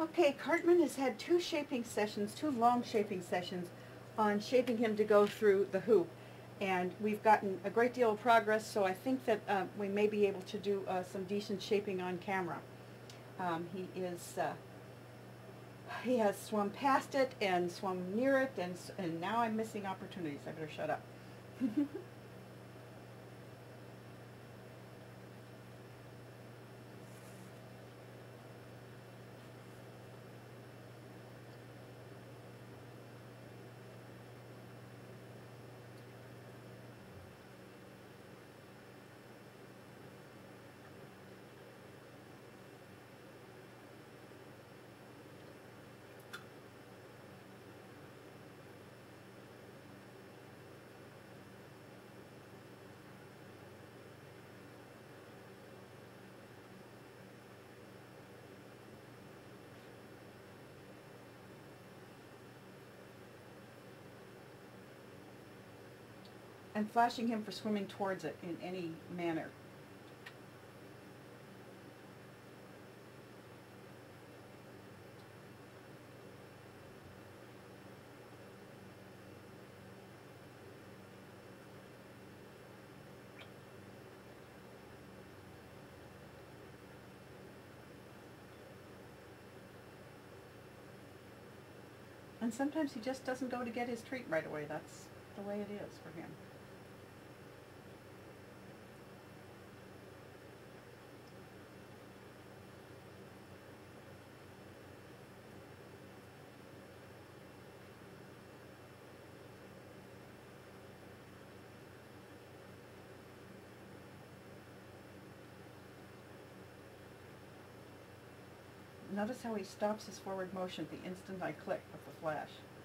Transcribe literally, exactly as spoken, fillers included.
Okay, Cartman has had two shaping sessions, two long shaping sessions on shaping him to go through the hoop. And we've gotten a great deal of progress, so I think that uh, we may be able to do uh, some decent shaping on camera. Um, he is, uh, he has swum past it and swum near it, and, and now I'm missing opportunities. I better shut up. And flashing him for swimming towards it in any manner. And sometimes he just doesn't go to get his treat right away. That's the way it is for him. Notice how he stops his forward motion the instant I click with the flash.